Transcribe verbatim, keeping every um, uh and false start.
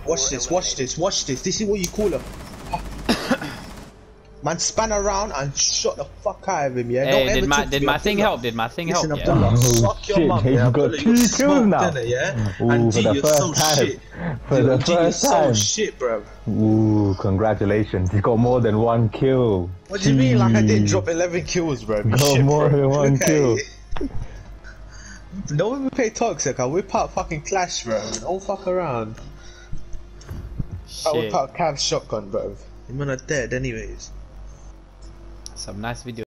Watch this, watch this, watch this. This is what you call him. Man span around and shot the fuck out of him, yeah? Hey, Don't did ever my talk to did me, my thing Abdullah. help? Did my thing Listen, help? Abdullah, Yeah. suck shit, your mum, he's yeah, got Abdullah, two you're kills smoked, now. innit, yeah? Ooh, And for G, the you're first so time. shit. For the G, you're first so time. shit, bro. Ooh, congratulations. He got more than one kill. What do you mean, like I did drop eleven kills, bro? You Got shit, more bro. than one Look at kill. it. No one will play Toxic, I'll whip out fucking Clash, bro. Don't fuck around. I'll whip Shit. out Cav's shotgun, bro. You men are dead anyways. Some nice video.